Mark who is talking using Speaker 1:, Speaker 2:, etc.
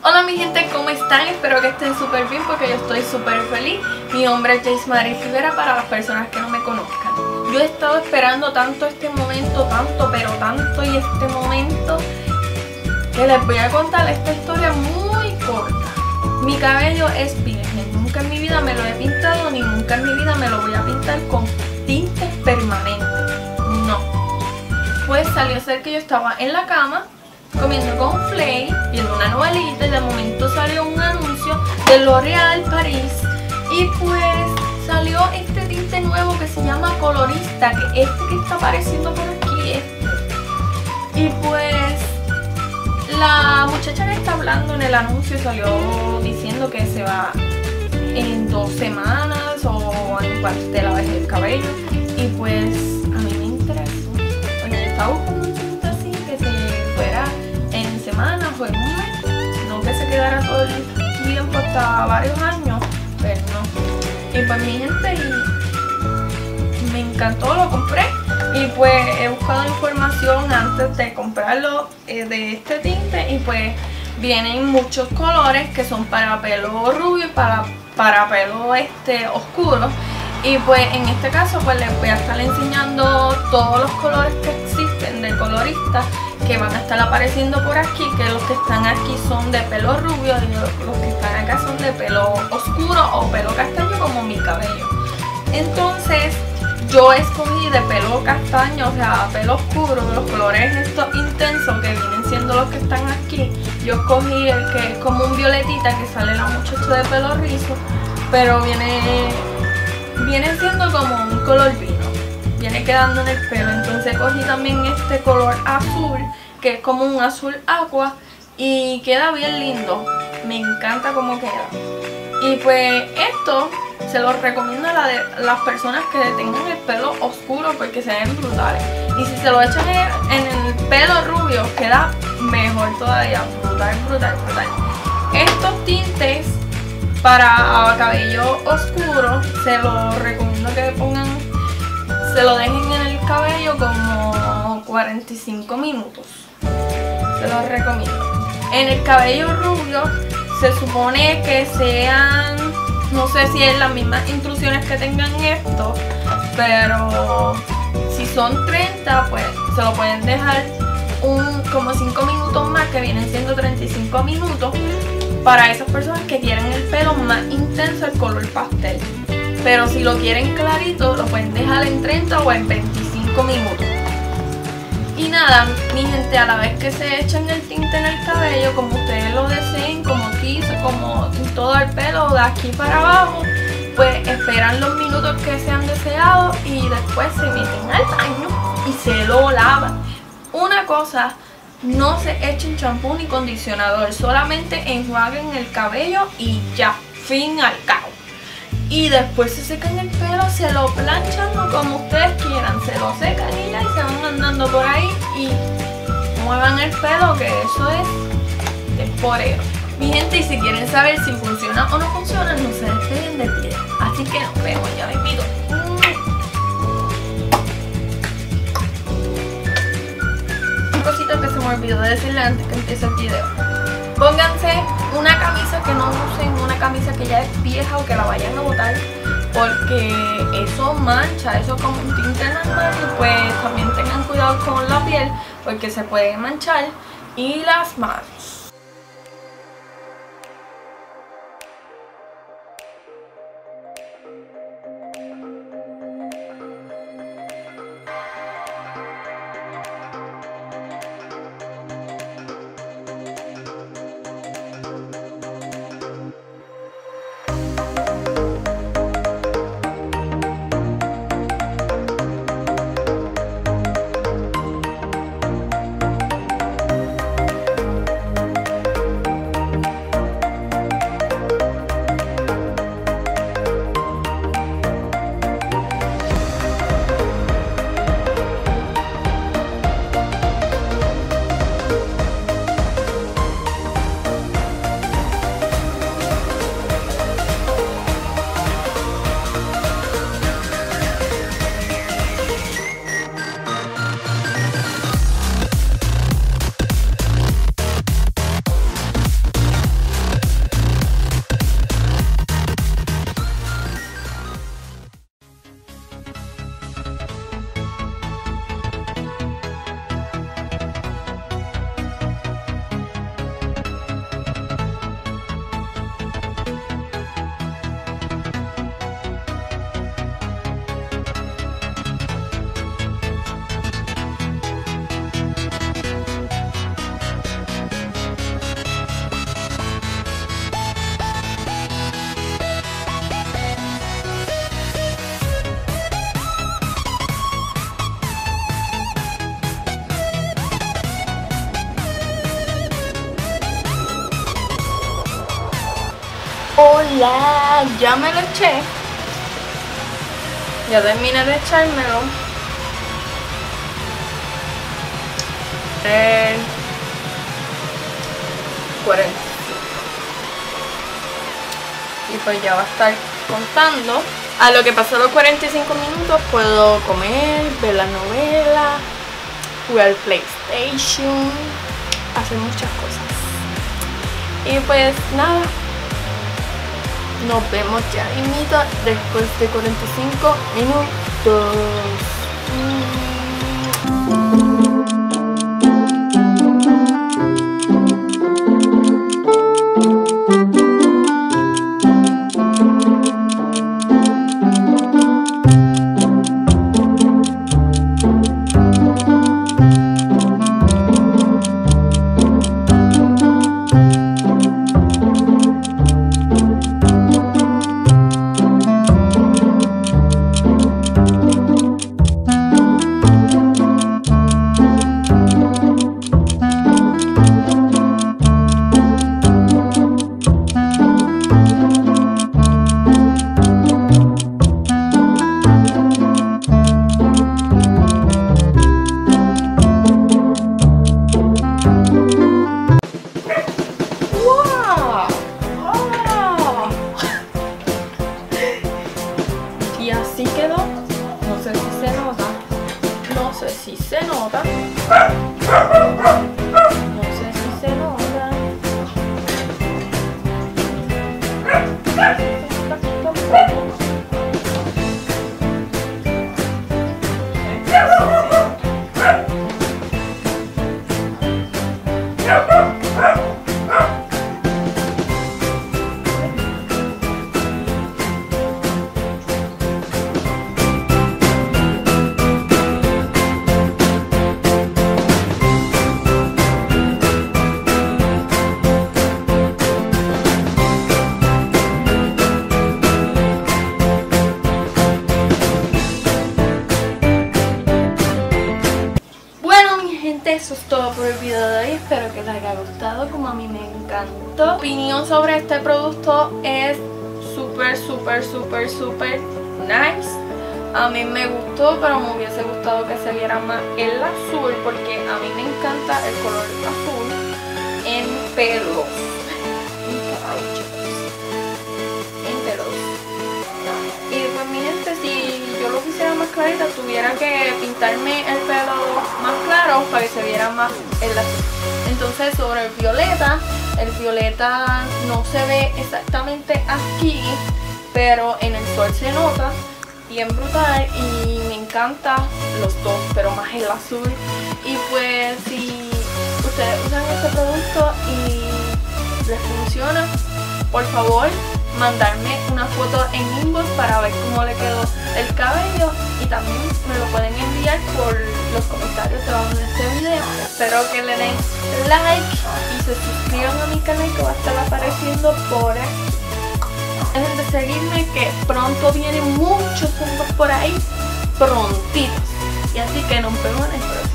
Speaker 1: Hola mi gente, ¿cómo están? Espero que estén súper bien porque yo estoy súper feliz. Mi nombre es Jaismari Rivera para las personas que no me conozcan. Yo he estado esperando tanto este momento, tanto y este momento, que les voy a contar esta historia muy corta. Mi cabello es virgen, nunca en mi vida me lo he pintado ni nunca en mi vida me lo voy a pintar con tintes permanentes. No. Pues salió a ser que yo estaba en la cama comiendo cornflakes, viendo una novelita y de momento salió un anuncio de L'Oréal Paris y pues salió este tinte nuevo que se llama Colorista, que este que está apareciendo por aquí, y pues la muchacha que está hablando en el anuncio salió diciendo que se va en 2 semanas o en cuanto te laves el cabello, y pues a mí me interesó porque yo estaba buscando un tinte así que se fuera en semanas o en un mes, no que se quedara todo el tiempo hasta varios años, pero no. Y pues mi gente, me encantó, lo compré y pues he buscado información antes de comprarlo de este tinte, y pues vienen muchos colores que son para pelo rubio y para pelo oscuro. Y pues en este caso pues les voy a estar enseñando todos los colores que existen de Colorista, que van a estar apareciendo por aquí, que los que están aquí son de pelo rubio y los que están acá son de pelo oscuro o pelo castaño como mi cabello. Entonces yo escogí de pelo castaño, o sea pelo oscuro, los colores estos intensos que vienen siendo los que están aquí. Yo escogí el que es como un violetita que sale la muchacha de pelo rizo, pero viene siendo como un color vino, viene quedando en el pelo. Entonces cogí también este color azul que es como un azul agua y queda bien lindo, me encanta cómo queda. Y pues esto se los recomiendo a las personas que tengan el pelo oscuro porque se ven brutales, y si se lo echan en el pelo rubio queda mejor todavía, brutal. Estos tintes para cabello oscuro se los recomiendo que se lo dejen en el cabello como 45 minutos. Se los recomiendo. En el cabello rubio se supone que sean, no sé si es las mismas instrucciones que tengan esto, pero si son 30 pues se lo pueden dejar como 5 minutos más, que vienen siendo 35 minutos. Para esas personas que quieren el pelo más intenso, el color pastel. Pero si lo quieren clarito, lo pueden dejar en 30 o en 25 minutos. Y nada, mi gente, a la vez que se echan el tinte en el cabello, como ustedes lo deseen, como tiza, como en todo el pelo, de aquí para abajo, pues esperan los minutos que sean deseados y después se meten al baño y se lo lavan. Una cosa, no se echen champú ni condicionador, solamente enjuaguen el cabello y ya, fin al cabo. Y después se secan el pelo, se lo planchan como ustedes quieran, se lo secan y ya, y se van andando por ahí y muevan el pelo, que eso es temporero. Mi gente, y si quieren saber si funciona o no funciona, no se despeguen del video. Así que nos vemos, ya me invito. Cosita que se me olvidó de decirle antes que empiece el video. Pónganse una camisa que no usen, una camisa que ya es vieja o que la vayan a botar, porque eso mancha, eso es como un tinte normal. Y pues también tengan cuidado con la piel porque se puede manchar, y las manos. Hola, ya me lo eché. Ya terminé de echármelo. 40. Y pues ya va a estar contando. A lo que pasó los 45 minutos puedo comer, ver la novela, jugar PlayStation, hacer muchas cosas. Y pues nada, nos vemos ya mismito después de 45 minutos. Y así quedó. No sé si se nota. No sé si se nota. No sé si se nota. Eso es todo por el video de hoy, espero que les haya gustado como a mí me encantó. Mi opinión sobre este producto es súper nice. A mí me gustó, pero me hubiese gustado que se viera más el azul, porque a mí me encanta el color azul en pelos, en pelos. Y pues mi gente, si yo lo quisiera más clarita, tuviera que pintarme el pelo más claro para que se viera más el azul. Entonces sobre el violeta no se ve exactamente aquí, pero en el sol se nota bien brutal y me encanta los dos, pero más el azul. Y pues si ustedes usan este producto y les funciona, por favor mandarme una foto en inbox para ver cómo le quedó el cabello, y también me lo pueden enviar por los comentarios debajo de este video. Espero que le den like y se suscriban a mi canal, que va a estar apareciendo por aquí. Dejen de seguirme, que pronto vienen muchos juntos por ahí, prontitos. Y así que nos vemos en el próximo.